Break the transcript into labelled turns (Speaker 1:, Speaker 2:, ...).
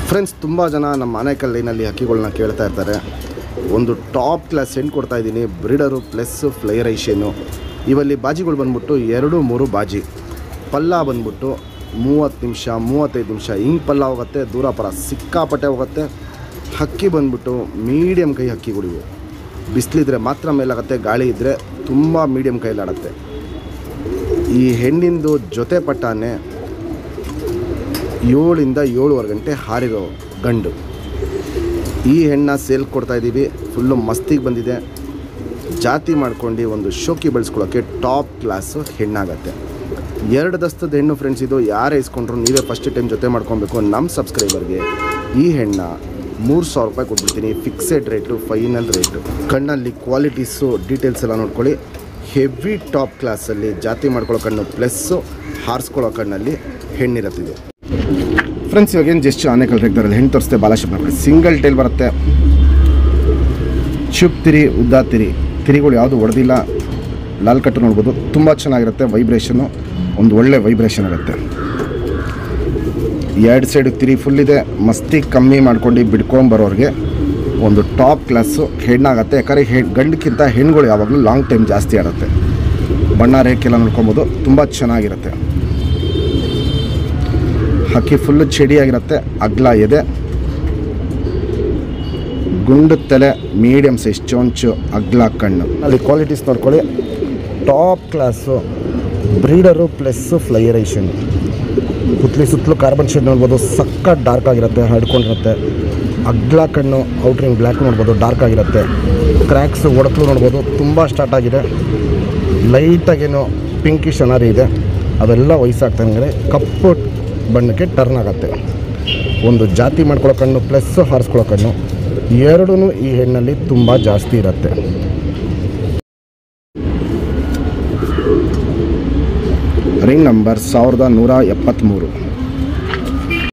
Speaker 1: Friends, ತುಂಬ ಜನ ನಮ್ಮ ಆನೇಕಲ್ ಲೈನಲ್ಲಿ ಹಕ್ಕಿಗಳನ್ನ ಕೇಳ್ತಾ ಇರ್ತಾರೆ. ಒಂದು ಟಾಪ್ ಕ್ಲಾಸ್ ಸೆಂಟ್ ಕೊಡ್ತಾ ಇದ್ದೀನಿ, ಬ್ರೀಡರು ಪ್ಲಸ್ ಫ್ಲೈರೈಷನು. ಇವಲ್ಲಿ ಬಾಜಿಗಳು ಬಂದ್ಬಿಟ್ಟು 2-3 ಬಾಜಿ. ಪಲ್ಲ ಬಂದ್ಬಿಟ್ಟು 30 ನಿಮಿಷ 35 ನಿಮಿಷ ಹಿಂಗೆ ಪಲ್ಲ ಹೋಗುತ್ತೆ. ದೂರ ಪರ ಸಿಕ್ಕಾಪಟ್ಟೆ ಹೋಗುತ್ತೆ. ಹಕ್ಕಿ ಬಂದ್ಬಿಟ್ಟು ಮೀಡಿಯಮ್ ಕೈ ಹಕ್ಕಿಗಳಿವು. ಬಿಸಿಲಿದ್ರೆ ಮಾತ್ರ ಮೇಲಾಗುತ್ತೆ, ಗಾಳಿ ಇದ್ದರೆ ತುಂಬ ಮೀಡಿಯಮ್ ಕೈಲಾಡುತ್ತೆ. ಈ ಹೆಣ್ಣಿಂದು ಜೊತೆ ಪಟ್ಟಾನೆ 7ರಿಂದ 7:15 ಗಂಟೆ ಹಾರಿರೋ ಗಂಡು. ಈ ಹೆಣ್ಣ ಸೇಲ್ ಕೊಡ್ತಾಯಿದ್ದೀವಿ. ಫುಲ್ಲು ಮಸ್ತಿಗೆ ಬಂದಿದೆ. ಜಾತಿ ಮಾಡ್ಕೊಂಡು ಒಂದು ಶೋಕಿ ಬೆಳೆಸ್ಕೊಳ್ಳೋಕ್ಕೆ ಟಾಪ್ ಕ್ಲಾಸು ಹೆಣ್ಣಾಗತ್ತೆ. 2 ದಸ್ತದ ಹೆಣ್ಣು ಫ್ರೆಂಡ್ಸ್. ಇದು ಯಾರೇ ಇಸ್ಕೊಂಡ್ರು ನೀವೇ ಫಸ್ಟ್ ಟೈಮ್ ಜೊತೆ ಮಾಡ್ಕೊಬೇಕು. ನಮ್ಮ ಸಬ್ಸ್ಕ್ರೈಬರ್ಗೆ ಈ ಹೆಣ್ಣ 3,000 ರೂಪಾಯಿ ಕೊಟ್ಬಿಡ್ತೀನಿ. Fixed rate, final rate. ಕಣ್ಣಲ್ಲಿ ಕ್ವಾಲಿಟೀಸು ಡೀಟೇಲ್ಸ್ ಎಲ್ಲ ನೋಡ್ಕೊಳ್ಳಿ. ಹೆವಿ ಟಾಪ್ ಕ್ಲಾಸಲ್ಲಿ ಜಾತಿ ಮಾಡ್ಕೊಳ್ಳೋ ಕಣ್ಣು ಪ್ಲಸ್ಸು ಹಾರಿಸ್ಕೊಳ್ಳೋ ಕಣ್ಣಲ್ಲಿ ಹೆಣ್ಣಿರುತ್ತಿದೆ ಫ್ರೆಂಡ್ಸ್. ಇವಾಗೇನು ಜಸ್ಟ್ ಆನೇಕಲ್ ರೆಗ್ದರಲ್ಲಿ ಹೆಣ್ಣು ತೋರಿಸ್ತೆ. ಬಾಲಾಶಿಪ್ ಮಾಡ್ಕೊಳ್ಳಿ. ಸಿಂಗಲ್ ಟೈಲ್ ಬರುತ್ತೆ. ಚುಪ್ ತಿರಿ, ಉದ್ದ ತಿರಿ. ತಿರಿಗಳು ಯಾವುದು ಹೊಡೆದಿಲ್ಲ. ಲಾಲ್ ಕಟ್ಟು ನೋಡ್ಬೋದು. ತುಂಬ ಚೆನ್ನಾಗಿರುತ್ತೆ. ವೈಬ್ರೇಷನ್ನು ಒಂದು ಒಳ್ಳೆ ವೈಬ್ರೇಷನ್ ಆಗುತ್ತೆ. 2 ಸೈಡ್ ತಿರಿ ಫುಲ್ ಇದೆ. ಮಸ್ತಿ ಕಮ್ಮಿ ಮಾಡ್ಕೊಂಡು ಬಿಡ್ಕೊಂಬರೋರಿಗೆ ಒಂದು ಟಾಪ್ ಕ್ಲಾಸು ಹೆಣ್ಣಾಗತ್ತೆ. ಯಾಕಂದರೆ ಗಂಡಕ್ಕಿಂತ ಹೆಣ್ಣುಗಳು ಯಾವಾಗಲೂ ಲಾಂಗ್ ಟೈಮ್ ಜಾಸ್ತಿ ಆಡುತ್ತೆ. ಬಣ್ಣ ರೇಖೆಲ್ಲ ನೋಡ್ಕೊಬೋದು. ತುಂಬ ಚೆನ್ನಾಗಿರುತ್ತೆ. ಹಕ್ಕಿ ಫುಲ್ಲು ಚಡಿಯಾಗಿರುತ್ತೆ. ಅಗ್ಲ ಎದೆ, ಗುಂಡು ತಲೆ, ಮೀಡಿಯಮ್ ಸೈಜ್ ಚೊಂಚು, ಅಗ್ಲ ಕಣ್ಣು. ಅಲ್ಲಿ ಕ್ವಾಲಿಟೀಸ್ ನೋಡ್ಕೊಳ್ಳಿ. ಟಾಪ್ ಕ್ಲಾಸು ಬ್ರೀಡರು ಪ್ಲಸ್ಸು ಫ್ಲೈರೈಷನ್. ಸುತ್ತಲೂ ಕಾರ್ಬನ್ ಶೇಡ್ ನೋಡ್ಬೋದು. ಸಕ್ಕ ಡಾರ್ಕ್ ಆಗಿರುತ್ತೆ, ಹಡ್ಕೊಂಡಿರುತ್ತೆ. ಅಗ್ಲ ಕಣ್ಣು, ಔಟ್ರಿಂಗ್ ಬ್ಲ್ಯಾಕ್ ನೋಡ್ಬೋದು, ಡಾರ್ಕ್ ಆಗಿರುತ್ತೆ. ಕ್ರ್ಯಾಕ್ಸು ಒಡಕಲು ನೋಡ್ಬೋದು. ತುಂಬ ಸ್ಟಾರ್ಟ್ ಆಗಿದೆ. ಲೈಟಾಗೇನು ಪಿಂಕಿಶ್ ಅನಾರಿ ಇದೆ. ಅವೆಲ್ಲ ವಯಸ್ಸಾಗ್ತಂಗೆ ಕಪ್ಪು ಬಣ್ಣಕ್ಕೆ ಟರ್ನ್ ಆಗುತ್ತೆ. ಒಂದು ಜಾತಿ ಮಾಡ್ಕೊಳ್ಳೋ ಕಣ್ಣು ಪ್ಲಸ್ ಹಾರಿಸ್ಕೊಳ್ಳೋ ಕಣ್ಣು ಎರಡೂ ಈ ಹೆಣ್ಣಲ್ಲಿ ತುಂಬ ಜಾಸ್ತಿ ಇರುತ್ತೆ. Ring number 1173.